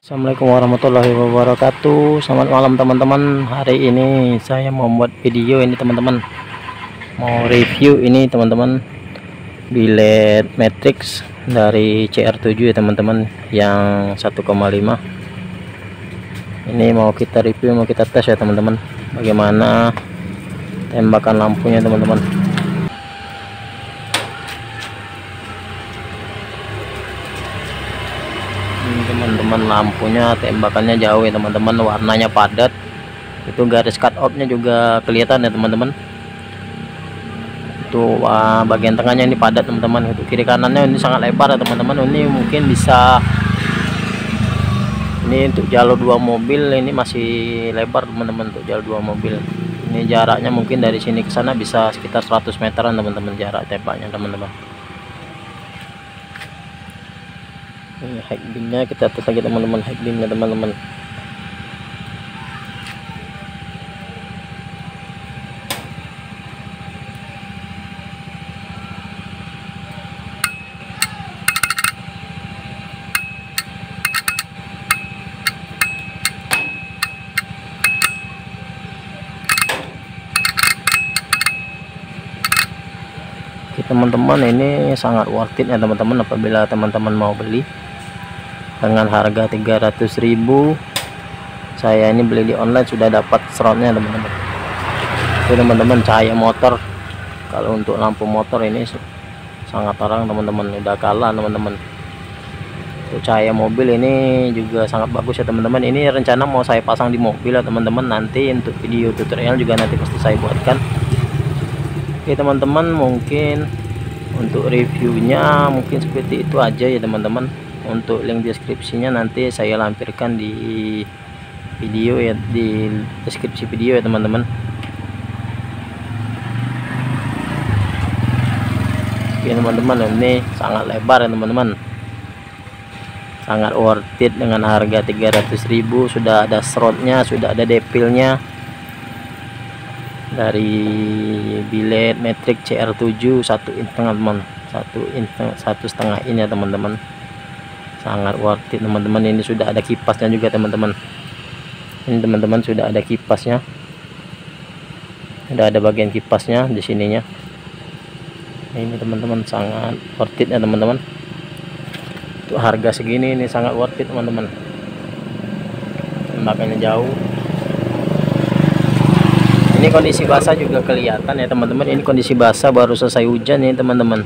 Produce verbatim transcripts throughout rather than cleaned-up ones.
Assalamualaikum warahmatullahi wabarakatuh. Selamat malam teman-teman. Hari ini saya mau buat video ini teman-teman, mau review ini teman-teman, biled matrix dari C R tujuh ya teman-teman, yang satu koma lima. Ini mau kita review, mau kita tes ya teman-teman, bagaimana tembakan lampunya teman-teman. Teman-teman, lampunya tembakannya jauh ya teman-teman, warnanya padat, itu garis cut off-nya juga kelihatan ya teman-teman. Itu uh, bagian tengahnya ini padat teman-teman, itu kiri kanannya ini sangat lebar ya teman-teman. Ini mungkin bisa, ini untuk jalur dua mobil ini masih lebar teman-teman, untuk jalur dua mobil. Ini jaraknya mungkin dari sini ke sana bisa sekitar seratus meteran teman-teman, jarak tembaknya teman-teman. Ini high beamnya kita tes lagi teman-teman, high beamnya teman-teman. Oke teman-teman, ini sangat worth it ya teman-teman apabila teman-teman mau beli dengan harga tiga ratus ribu. Saya ini beli di online sudah dapat slotnya teman-teman. Itu teman-teman, cahaya motor, kalau untuk lampu motor ini sangat terang teman-teman, udah kalah teman-teman. Untuk cahaya mobil ini juga sangat bagus ya teman-teman. Ini rencana mau saya pasang di mobil ya teman-teman, nanti untuk video tutorial juga nanti pasti saya buatkan. Oke teman-teman, mungkin untuk reviewnya mungkin seperti itu aja ya teman-teman. Untuk link deskripsinya nanti saya lampirkan di video ya, di deskripsi video ya teman-teman. Oke teman-teman, ini sangat lebar ya teman-teman, sangat worth it dengan harga tiga ratus ribu. Sudah ada slotnya, sudah ada depilnya dari biled matrix C R tujuh satu inch teman-teman, satu inch satu setengah ini ya teman-teman. Sangat worth it teman-teman. Ini sudah ada kipasnya juga teman-teman. Ini teman-teman sudah ada kipasnya, sudah ada bagian kipasnya di sininya. Ini teman-teman sangat worth it ya teman-teman. Untuk harga segini ini sangat worth it teman-teman. Makanya jauh. Ini kondisi basah juga kelihatan ya teman-teman. Ini kondisi basah, baru selesai hujan ya teman-teman.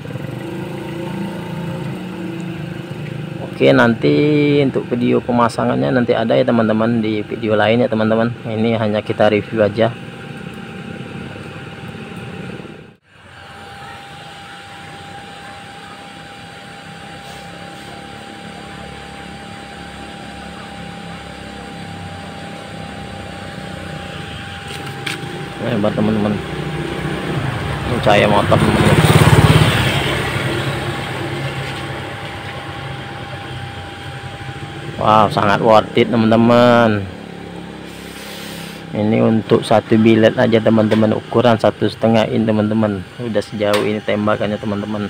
Oke, nanti untuk video pemasangannya nanti ada ya teman-teman di video lain ya teman-teman. Ini hanya kita review aja. Hebat teman-teman, cahaya motor teman-teman. Wow, sangat worth it teman-teman. Ini untuk satu biled aja teman-teman, ukuran satu setengah in teman-teman. Udah sejauh ini tembakannya teman-teman,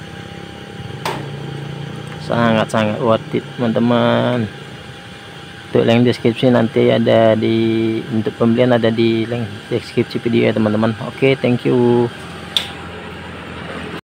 sangat-sangat worth it teman-teman. Untuk link deskripsi nanti ada di, untuk pembelian ada di link deskripsi video ya teman-teman. Oke, thank you.